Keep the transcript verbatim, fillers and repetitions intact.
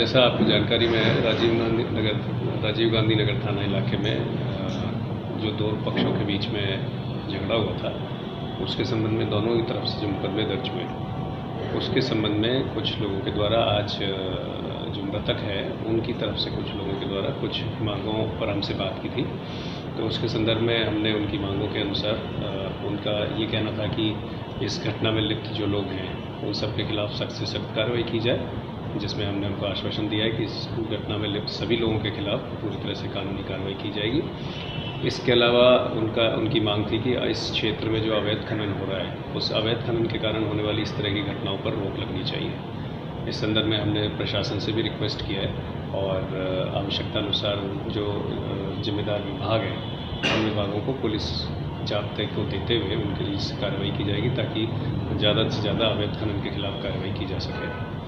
जैसा आपको जानकारी में है, राजीव गांधी नगर राजीव गांधी नगर थाना इलाके में जो दो पक्षों के बीच में झगड़ा हुआ था, उसके संबंध में दोनों की तरफ से जो मुकदमे दर्ज हुए, उसके संबंध में कुछ लोगों के द्वारा आज जो मृतक है उनकी तरफ से कुछ लोगों के द्वारा कुछ मांगों पर हमसे बात की थी। तो उसके संदर्भ में हमने उनकी मांगों के अनुसार उनका ये कहना था कि इस घटना में लिप्त जो लोग हैं उन सब के खिलाफ सख्त से सख्त कार्रवाई की जाए, जिसमें हमने उनको आश्वासन दिया है कि इस घटना में लिप्त सभी लोगों के खिलाफ पूरी तरह से कानूनी कार्रवाई की जाएगी। इसके अलावा उनका उनकी मांग थी कि इस क्षेत्र में जो अवैध खनन हो रहा है, उस अवैध खनन के कारण होने वाली इस तरह की घटनाओं पर रोक लगनी चाहिए। इस संदर्भ में हमने प्रशासन से भी रिक्वेस्ट किया है और आवश्यकता अनुसार जो जिम्मेदार विभाग हैं उन विभागों को पुलिस जाब्ते को देते हुए उनके लिए कार्रवाई की जाएगी, ताकि ज़्यादा से ज़्यादा अवैध खनन के खिलाफ कार्रवाई की जा सके।